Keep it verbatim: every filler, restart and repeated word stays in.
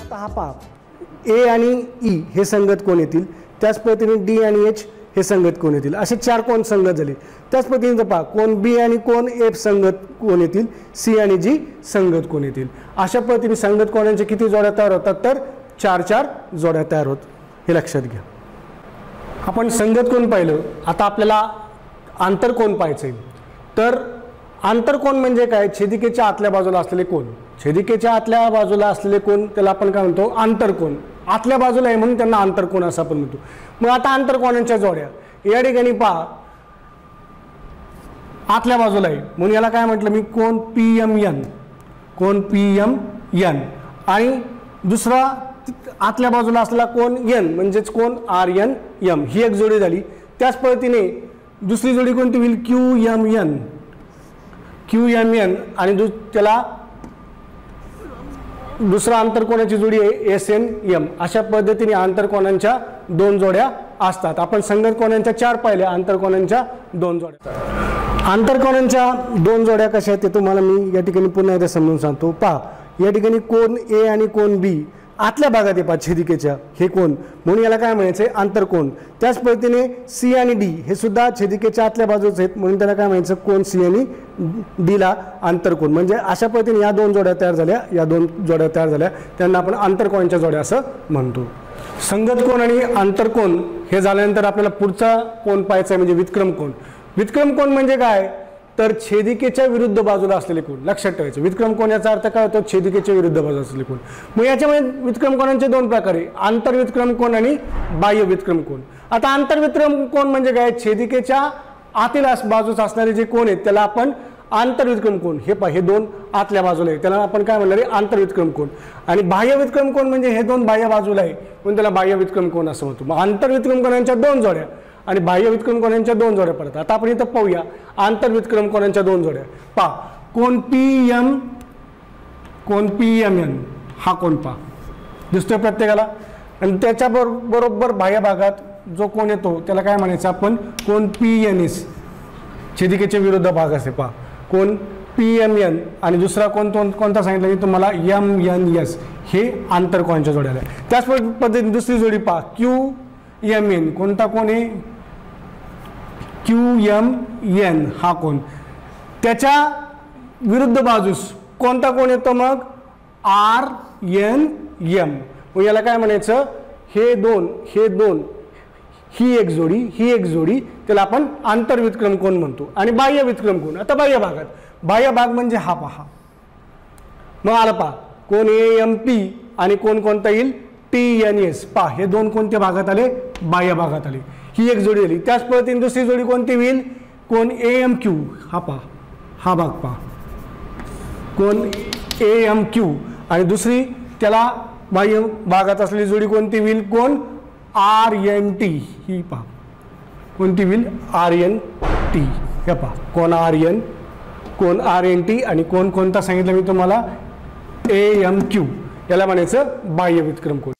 हा पहा, ए आणि ई हे संगत कोण येतील, त्याच पद्धतीने डी आणि एच हे संगत कोण येतील, असे चार कोण संगत झाले. त्याच पद्धतीने पहा, कोण बी आणि कोण एफ संगत कोण येतील, सी आणि जी संगत कोण येतील. अशा पद्धतीने संगत कोणांच्या किती जोड्या तयार होतात, तर चार चार जोड्या तयार होत, हे लक्षात घ्या. आपण संगत कोण पाहिलं, आता आपल्याला आंतरकोन पाहायचं आहे. तर आंतरकोन म्हणजे काय, छेदिकेच्या आतल्या बाजूला असलेले कोण. छेदिकेच्या आतल्या बाजूला असलेले कोण त्याला आपण काय म्हणतो, आंतरकोन. आतल्या बाजूला आहे म्हणून त्यांना आंतरकोन असं आपण म्हणतो. मग आता आंतरकोनांच्या जोड्या या ठिकाणी पहा, आतल्या बाजूला आहे म्हणून याला काय म्हटलं मी, कोण पी एम एन, कोण पी एम एन. आणि दुसरा आतल्या बाजूला असलेला कोण एन म्हणजेच कोण आर एन एम, ही एक जोडी झाली. त्याच पद्धतीने दुसरी जोडी कोणती होईल, Q M N, Q M N. आणि दु त्याला दुसरा आंतरकोनाची जोडी आहे एस एन एम. अशा पद्धतीने आंतरकोनांच्या दोन जोड्या असतात. आपण संगत कोनांच्या चार पाहिल्या, आंतरकोनांच्या दोन जोड्या. आंतरकोनांच्या दोन जोड्या कशा आहेत ते तुम्हाला मी या ठिकाणी पुन्हा एकदा समजून सांगतो. पहा, या ठिकाणी कोण ए आणि कोण बी आतल्या भागात आहे, पहा छेदिकेच्या, हे कोण म्हणून याला काय म्हणायचं आहे, आंतरकोन. त्याच पद्धतीने सी आणि डी हे सुद्धा छेदिकेच्या आतल्या बाजूच आहेत म्हणून त्याला काय म्हणायचं, कोण सी आणि डीला आंतरकोन. म्हणजे अशा पद्धतीने या दोन जोड्या तयार झाल्या, या दोन जोड्या तयार झाल्या त्यांना आपण आंतरकोनांच्या जोड्या असं म्हणतो. संगत कोण आणि आंतरकोन हे झाल्यानंतर आपल्याला पुढचा कोण पाहायचा आहे म्हणजे व्युत्क्रम कोण. व्युत्क्रम कोण म्हणजे काय, तर छेदिकेच्या विरुद्ध बाजूला असलेले कोण. लक्षात ठेवायचं, व्युत्क्रम कोण याचा अर्थ काय होतो, छेदिकेच्या विरुद्ध बाजूला असलेले कोण. मग याच्यामध्ये व्युत्क्रम कोणांचे दोन प्रकार आहे, आंतरव्युत्क्रम कोण आणि बाह्य व्युत्क्रम कोण. आता आंतरव्युत्क्रम कोण म्हणजे काय, छेदिकेच्या आतील बाजूस असणारे जे कोण आहेत त्याला आपण आंतरव्युत्क्रम कोण. हे पहा, हे दोन आतल्या बाजूला आहे त्याला आपण काय म्हणणार आहे, आंतरव्युत्क्रम कोण. आणि बाह्य व्युत्क्रम कोण म्हणजे हे दोन बाह्य बाजूला आहे म्हणून त्याला बाह्य व्युत्क्रम कोण असं म्हणतो. मग आंतरव्युत्क्रम कोणांच्या दोन जोड्या आणि बाह्य व्युत्क्रम कोणांच्या दोन जोड्या पडतात. आता आपण इथं पाहूया आंतरव्युत्क्रम कोणांच्या दोन जोड्या. पहा, कोण पी एम, कोण पी एम एन हा कोण पहा दिसतोय प्रत्येकाला. आणि त्याच्या बरोबर बाह्य भागात जो कोण येतो त्याला काय म्हणायचं आपण, कोण पी एन एस, छेदिकेच्या विरुद्ध भाग असे. पहा, कोण पी एम एन आणि दुसरा कोण कोणता सांगितलं मी तुम्हाला, एम एन एस, हे आंतरकोनांच्या जोड्याला. त्याच पद्धतीने दुसरी जोडी पहा, क्यू एम एन, कोणता कोण आहे, क्यू एम एन हा कोण. त्याच्या विरुद्ध बाजूस कोणता कोण येतो मग, आर एन एम. मग याला काय म्हणायचं, हे दोन हे दोन ही एक जोडी ही एक जोडी त्याला आपण आंतरव्युत्क्रम कोण म्हणतो. आणि बाह्य व्युत्क्रम कोण, आता बाह्य भागात, बाह्य भाग म्हणजे हा पहा. मग आला पहा, कोण ए एम पी आणि कोण कोणता येईल, टी एन एस. पहा, हे दोन कोणत्या भागात आले, बाह्य भागात आले, ही एक जोडी आली. त्याच पद्धतीने दुसरी जोडी कोणती होईल, कोण ए एम क्यू हा पहा, हा भाग पहा, कोण ए एम क्यू. आणि दुसरी त्याला बाह्य भागात असलेली जोडी कोणती होईल, कोण आर एन टी, ही पहा कोणती होईल, आर एन टी. हे पहा, कोण आर एन, कोण आर एन टी आणि कोण कोणता सांगितलं मी तुम्हाला, ए एम क्यू. याला म्हणायचं बाह्य व्युत्क्रम कोण.